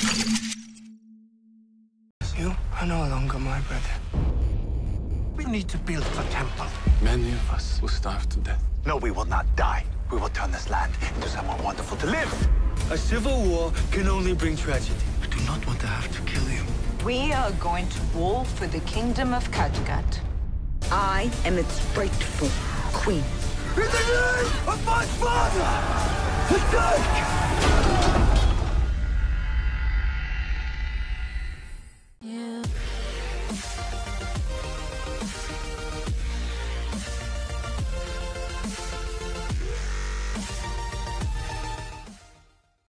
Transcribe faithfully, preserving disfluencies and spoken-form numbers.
You are no longer my brother. We need to build a temple. Many of us will starve to death. No, we will not die. We will turn this land into somewhere wonderful to live. A civil war can only bring tragedy. I do not want to have to kill you. We are going to war for the kingdom of Kattegat. I am its rightful queen. In the name of my father, attack!